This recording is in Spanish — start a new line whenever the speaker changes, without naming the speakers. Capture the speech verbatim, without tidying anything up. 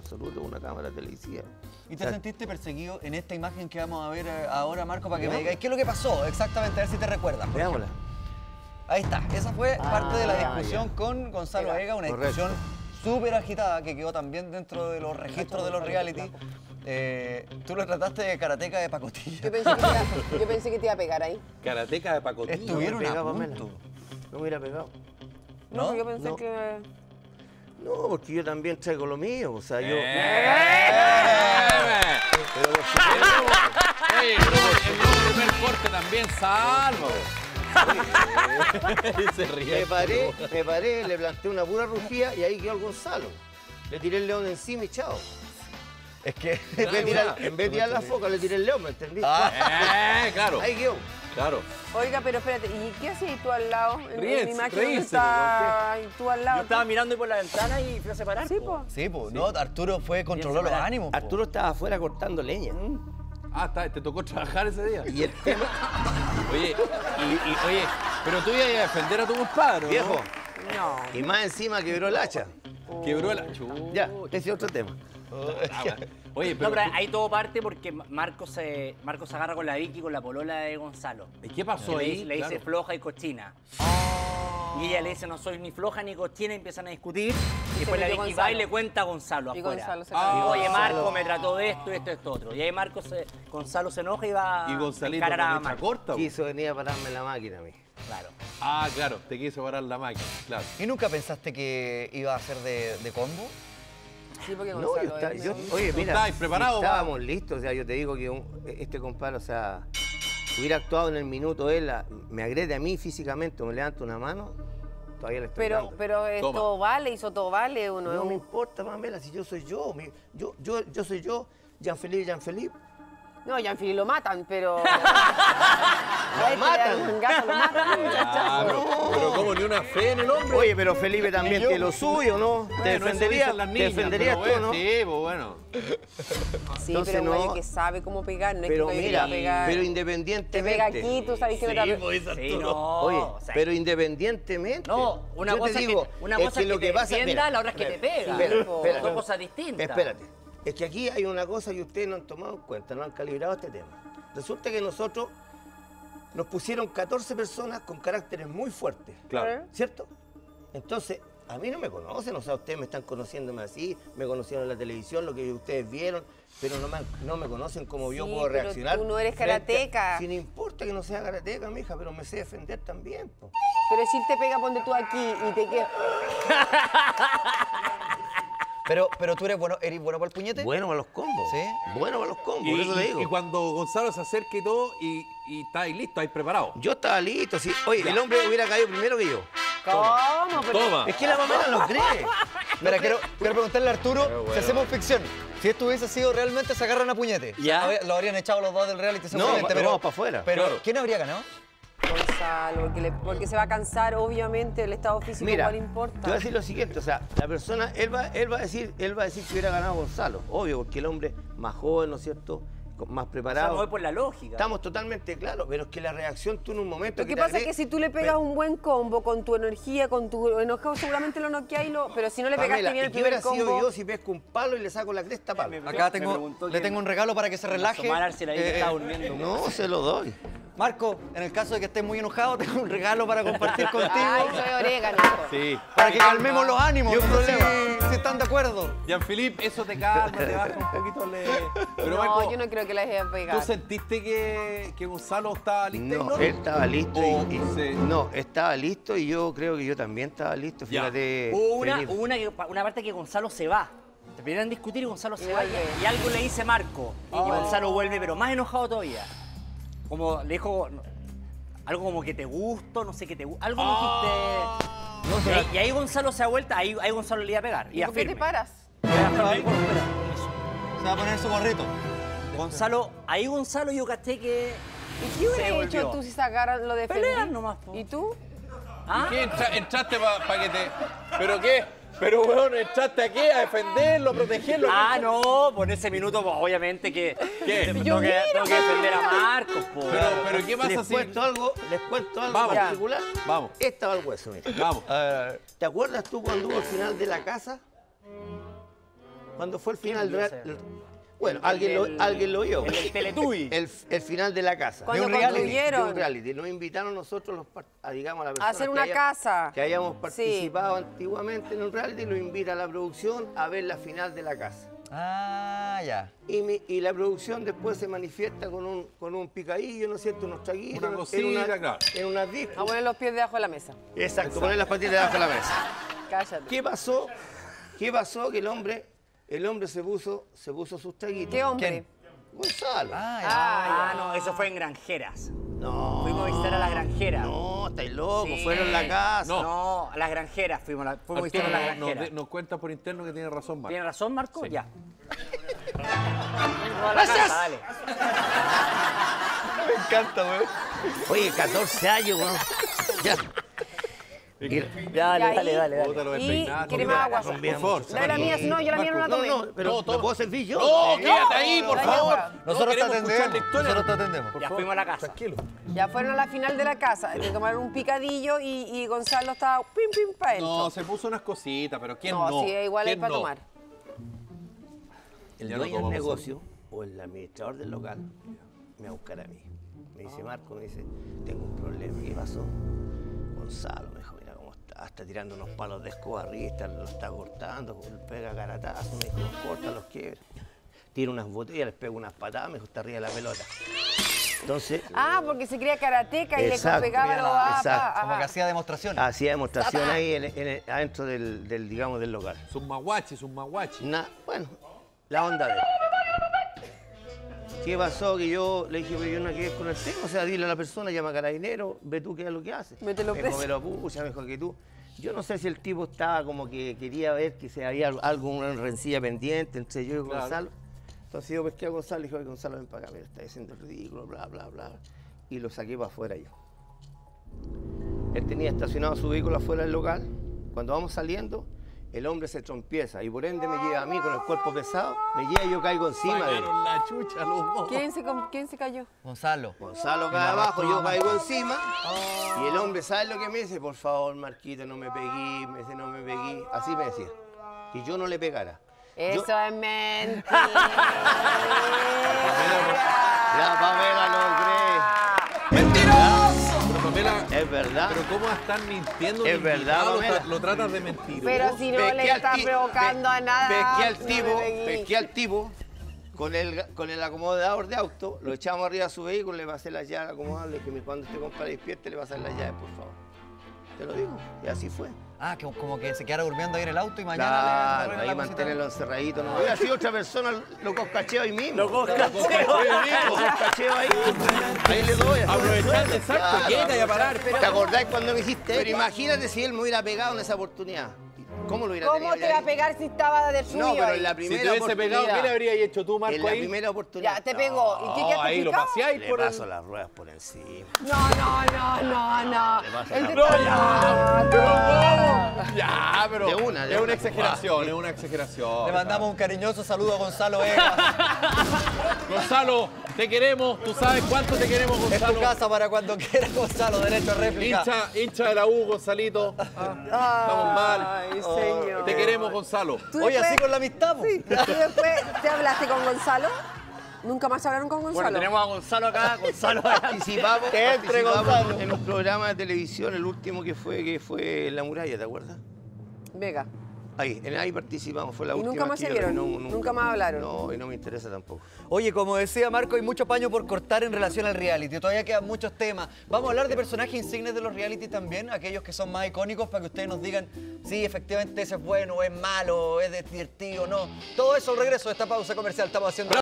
absoluto una cámara televisiva.
¿Y te
O sea,
sentiste perseguido en esta imagen que vamos a ver ahora, Marco, para que me digáis qué es lo que pasó exactamente, a ver si te recuerdas?
Veámosla.
Ahí está, esa fue
Ah,
parte de la
ya,
discusión
ya.
con Gonzalo
Correcto.
Vega, una discusión súper agitada que quedó también dentro de los registros de los reality. Eh, tú lo trataste de karateca de pacotilla.
Yo pensé, que te iba, yo pensé que te iba a pegar ahí.
Karateca de pacotilla.
Estuvieron
me
a
pegaba,
punto.
No me hubiera pegado.
No,
¿No?
yo pensé
No.
que...
No, porque yo también traigo lo mío, o sea, yo...
¡Eh!
Pero por supuesto,
Oye, pero en el primer corte también salvo. Y se ríe.
me paré, me paré, le planté una pura rugía y ahí quedó el Gonzalo. Le tiré el león encima y chao.
Es que...
En vez de tirar, en vez de tirar la foca, le tiré el león, ¿me entendiste?
Eh, claro,
Ahí quedó.
claro.
Oiga, pero espérate, ¿y qué hacías tú al lado? En, en
Reírse,
la imagen donde
reírse,
está tú al lado.
Yo estaba mirando por la ventana y fui a separar.
Sí,
po.
po.
Sí, pues, no, Arturo fue, controló los
separar.
ánimos. po.
Arturo estaba afuera cortando leña.
Ah, está, te tocó trabajar ese día.
Y el tema...
Oye, y, y- oye, pero tú ibas a defender a tu compadre, ¿no?
Viejo,
No.
y más encima quebró el hacha.
Quebró la... Chu-
Ya, ese es otro tema.
Oye,
No,
pero...
pero ahí todo parte porque Marcos se, Marcos se agarra con la Vicky, con la polola de Gonzalo.
¿Y qué pasó
Le,
ahí?
dice- le dice
Claro.
floja y cochina. Y ella le dice, no soy ni floja ni cochina, y empiezan a discutir. Y
se
después la
metió
Vicky va
Gonzalo.
y le cuenta a Gonzalo
Y
afuera.
Gonzalo se
Y,
cayó.
oye, Marco
Gonzalo.
me trató de esto, esto, esto, otro. Y ahí Marco se, Gonzalo se enoja y va
Y Gonzalito
a encarar a
con mecha
Marco.
corta. po.
Quiso venir a pararme la máquina a mí.
Claro.
Ah, claro, te quiso parar la máquina, claro.
¿Y nunca pensaste que iba a ser de, de combo?
Sí, porque
No,
Gonzalo
yo, está-
es
yo-
medio-
oye,
¿Tú
mira,
estabas preparado,
si estábamos listos, o sea, yo te digo que un- este compadre, o sea, hubiera actuado en el minuto él, a- me agrede a mí físicamente, o me levanta una mano, todavía le estoy
Pero,
dando.
pero esto
Toma.
vale, hizo todo vale, uno es
No
un...
me importa, Pamela, si yo soy yo, mi- yo, yo, yo soy yo, Jean-Philippe, Jean-Philippe.
No, Jean-Philippe lo matan, pero...
Lo matan.
Un gato lo matan,
Ah,
muchacho.
pero, pero como ni una fe en el hombre.
Oye, pero Felipe también tiene lo suyo, ¿no? ¿Te
Bueno, eso
defenderías,
dicen las
¿te
niñas,
defenderías
pero
tú, no?
bueno, Sí, pues bueno.
Sí,
Entonces,
pero un
no.
gallo que sabe cómo pegar, no es
Pero
que
mira,
va a pegar.
pero
Te
independientemente.
pega aquí, tú sabes que no te va a...
Sí, no.
Oye,
o sea,
pero independientemente.
No, una
yo
cosa
te
es
digo,
que, una
es
cosa es que
lo
te
que pasa,
defienda,
mira,
la otra es que te pega.
espera,
Sí,
espera,
Son cosas distintas.
Espérate, es que aquí hay una cosa que ustedes no han tomado en cuenta, no han calibrado este tema. Resulta que nosotros nos pusieron catorce personas con caracteres muy fuertes,
Claro.
¿cierto? Entonces, a mí no me conocen, o sea, ustedes me están conociéndome así, me conocieron en la televisión, lo que ustedes vieron, pero no me, no me conocen como yo
Sí,
puedo
pero
reaccionar.
tú no eres
frente a-
karateca.
Si no importa que no sea karateca, mija, pero me sé defender también, po.
Pero si él te pega, ponte tú aquí y te queda...
Pero, pero tú eres bueno, eres bueno para el puñete.
Bueno para los combos.
¿Sí?
Bueno para los combos,
Y,
por eso te
y-
digo.
y cuando Gonzalo se acerca y todo, y, y está ahí listo, ahí preparado.
Yo estaba listo, sí. Oye, el hombre hubiera caído primero que yo.
¿Cómo? Pero...
Toma.
Es que la mamá no lo cree.
Mira, quiero, quiero preguntarle a Arturo,
Pero
si
bueno.
hacemos ficción, si esto hubiese sido realmente, se agarran a puñete.
Ya.
O sea, lo habrían echado los dos del reality
No,
seguramente,
pa-
pero...
vamos pa' afuera.
Pero,
Claro.
¿quién habría ganado?
Gonzalo, porque, le- porque se va a cansar, obviamente, el estado físico
Mira,
igual importa.
te voy a decir lo siguiente, o sea, la persona, él va, él va a decir, él va a decir que hubiera ganado Gonzalo, obvio, porque el hombre más joven, ¿no es cierto? Con- Más
O sea,
preparado.
me voy por la lógica.
Estamos totalmente claros, pero es que la reacción tú en un momento
Lo
que
que
te
pasa es
agrede-
que si tú le pegas
Pero,
un buen combo con tu energía, con tu enojado, seguramente lo noqueáis, lo... pero si no le pegaste
Pamela,
bien
¿y
el
qué
primer
hubiera sido
combo...
yo si pesco un palo y le saco la cresta a palo?
Acá
Me
tengo,
preguntó
le
quién-
tengo un regalo para que se relaje.
Asomarse ahí que
Eh,
estaba durmiendo.
No, se lo doy.
Marco, en el caso de que estés muy enojado, tengo un regalo para compartir contigo.
Ay, soy orégano. hijo.
Sí.
Para que calmemos los ánimos.
Ni un
no sé
problema.
Si, si están de acuerdo.
Jean-Philippe, eso te calma, te baja un poquito le... Pero
No,
Marco,
yo no creo que la haya
¿tú
pegado.
sentiste que, que Gonzalo estaba listo?
No,
¿no?
él estaba listo y,
O
y-
se-
no, estaba listo y yo creo que yo también estaba listo.
Ya.
Fíjate.
Hubo una,
Felipe.
hubo una, que- una parte que Gonzalo se va. Te pidieron discutir y Gonzalo se
Y
va.
vuelve.
Y, y algo le dice Marco. Y Gonzalo vuelve, pero más enojado todavía. Como le dijo... Algo como que te gusto, no sé qué te gusta. Algo dijiste. Y ahí, y ahí Gonzalo se ha vuelto, ahí, ahí Gonzalo le iba a pegar.
¿Y
Y a
por qué te
firme.
paras?
Se va a poner su gorrito.
Gonzalo, ahí Gonzalo yo caché que.
¿Y qué hubieras
Se
hecho
volvió.
tú si sacaran lo de
Pelear nomás, po.
¿Y tú?
¿Ah?
¿Qué entra- entraste para que te...? ¿Pero qué? Pero, weón, ¿entraste aquí a defenderlo, a protegerlo?
Ah, no, por ese minuto, pues, obviamente que.
¿Qué?
Tengo,
Yo
que,
miro,
tengo que defender a Marcos, po.
Pero, pero, ¿qué pasa
Les
si...?
cuento algo, les cuento algo
Vamos.
particular.
Vamos.
Esta va al hueso, mira.
Vamos.
¿Te acuerdas tú cuando hubo el final de la casa? Cuando fue el final
vio
de
ese?
la- Bueno, alguien lo,
El-
alguien lo vio.
el del Teletubby.
El, el final de la casa.
Cuando
un reality,
concluyeron.
De un reality. Nos invitaron nosotros los, par- a, digamos, a la
A
persona
hacer
que
una
haya-
casa.
que hayamos
Sí.
participado antiguamente en un reality, lo invita a la producción a ver la final de la casa.
Ah, ya.
Y, mi- y la producción después se manifiesta con un, con un picadillo, ¿no es cierto? Unos traguitos.
Una
en
cosita,
una,
claro.
en unas discos.
A poner los pies debajo de la mesa.
Exacto, poner las patitas debajo de la mesa.
Cállate.
¿Qué pasó? ¿Qué pasó? Que el hombre, el hombre se puso, se puso sus traguitos.
¿Qué hombre?
¿Quién?
Gonzalo.
Ah, ya.
Ah, no, eso fue en Granjeras.
No.
Fuimos a visitar a las Granjeras.
No, estáis locos,
Sí.
fueron a la casa.
No.
No, a las Granjeras fuimos, a la- fuimos a visitar a las
Arturo nos,
Granjeras.
nos cuenta por interno que tiene razón, Marco.
¿Tiene razón, Marco?
Sí.
Ya. No, a la casa, dale.
Me encanta, güey.
Oye, catorce años, weón. Ya. Mira,
Dale,
Y ahí-
dale, dale, dale.
Bótalo de
Y
peinado,
quiere
mira,
más agua.
con
Por favor,
Dale la mía, no, yo la mía no la
no,
tomé.
no, pero
No,
¿me
toma.
puedo servir yo?
No,
Sí.
quédate ahí, por
Dale
favor.
agua.
Nosotros te
queremos escuchar la
atendemos.
historia.
Nosotros te atendemos.
Ya fuimos a la casa.
Tranquilo.
Ya fueron a la final de la casa, le tomaron un picadillo y, y Gonzalo estaba pim pim pa'
No,
dentro.
se puso unas cositas, pero ¿quién
No,
no?
sí, igual hay
¿Quién
para
no?
tomar.
El
Ya no
dueño del
tomamos
negocio o el administrador del local me va a buscar a mí. Me dice, Marco, me dice, tengo un problema. ¿Qué pasó? Gonzalo me dijo, mira cómo está, está tirando unos palos de escoba arriba, está- lo está cortando, pega caratazo, me dijo, los corta, los quiebra. Tira unas botellas, les pega unas patadas, me dijo, está arriba de la pelota. Entonces,
Ah, porque se creía karateca y
Exacto,
le pegaba
mira,
los ah,
exacto.
pa,
Como
ajá.
que hacía demostraciones.
hacía demostración ahí en, en- adentro del, del, digamos, del local.
Sus maguachis, sus maguachis.
Na- bueno, la onda de él. ¿Qué pasó? Que yo le dije, pero yo no quiero ver con el tema. O sea, dile a la persona, llama a carabinero, ve tú qué es lo que hace.
Mételo
me dijo,
preso.
pero pucha, me dijo que tú. Yo no sé si el tipo estaba como que quería ver que se había alguna rencilla pendiente entre yo y
Claro.
Gonzalo. Entonces yo pesqué a Gonzalo y dije, oye, Gonzalo, ven para acá, mira, está diciendo ridículo, bla, bla, bla. Y lo saqué para afuera yo. Él tenía estacionado su vehículo afuera del local. Cuando vamos saliendo, el hombre se trompieza y por ende me lleva a mí con el cuerpo pesado, me lleva y yo caigo encima de él.
Sacaron la chucha los dos.
¿Quién se, com- quién se cayó?
Gonzalo.
Gonzalo cae abajo, yo caigo encima y el hombre, ¿sabe lo que me dice? Por favor, Marquito, no me peguí, me dice, no me peguí. Así me decía. Y yo no le pegara.
Eso
Yo-
es mentira.
La Pamela lo
Pero Pamela,
cree. Es verdad.
pero ¿cómo están mintiendo?
Es
el
verdad,
invitado? Lo,
Pamela.
tra- lo tratas de mentiroso.
Pero si no
Pesqué
le
al
está
ti-
provocando
pe-
a nada.
Pesqué al
no
tipo,
le pegué.
pesqué al tipo con el, con el acomodador de auto, lo echamos arriba a su vehículo, le pasé las llaves acomodables, que mi- cuando este compadre despierte le pasen las llaves, por favor. Te lo digo, y así fue.
Ah, que como que se quedara durmiendo ahí en el auto y mañana
Claro,
le
ahí
arregla la cosita.
mantenerlo encerradito. No hubiera sido otra persona, lo coscacheo ahí mismo.
Lo coscacheo.
Lo coscacheo ahí. Ahí le doy. así.
Aprovechando, exacto,
Claro.
quieta y a parar.
¿Te acordás cuando me dijiste? Pero imagínate si él me hubiera pegado en esa oportunidad. ¿Cómo lo hubiera
¿Cómo
tenido
te
ya
va a
ahí?
pegar si estaba de suyo?
No, pero
ahí?
en la
Si te
primera
hubiese
oportunidad.
pegado, ¿qué le habrías hecho tú, Marco,
En la
ahí?
primera oportunidad.
Ya, te pegó. ¿Y qué
No,
quedaste
ahí lo
picado?
paseáis
Le
por el...
paso las ruedas por encima.
No, no, no, no, no.
Le paso
Él
la
te
rueda.
está-
Ya, pero
De una, de
es
una.
una exageración, es una exageración.
Le mandamos un cariñoso saludo a Gonzalo Vegas.
Gonzalo, te queremos, tú sabes cuánto te queremos,
Es tu
Gonzalo.
casa para cuando quiera, Gonzalo, derecho a réplica.
Hincha, hincha de la U, Gonzalito. Ah, estamos mal.
Ay, señor.
Te queremos, Gonzalo.
¿Tú
Oye,
después-
así con la amistad, po.
Sí. ¿Tú después te hablaste con Gonzalo? ¿Nunca más hablaron con Gonzalo?
Bueno, tenemos a Gonzalo acá, Gonzalo.
Participamos,
Que entre,
participamos
Gonzalo.
en un programa de televisión, el último que fue, que fue La Muralla, ¿te acuerdas?
Vega.
Ahí, en ahí participamos, fue la
¿Y
última.
nunca más
que
se
yo la vi,
vieron? ¿Nunca más hablaron?
No, y no me interesa tampoco.
Oye, como decía Marco, hay mucho paño por cortar en relación al reality. Todavía quedan muchos temas. Vamos a hablar de personajes insignes de los reality también, aquellos que son más icónicos, para que ustedes nos digan si efectivamente ese es bueno, es malo, es divertido, no. Todo eso al regreso de esta pausa comercial estamos haciendo.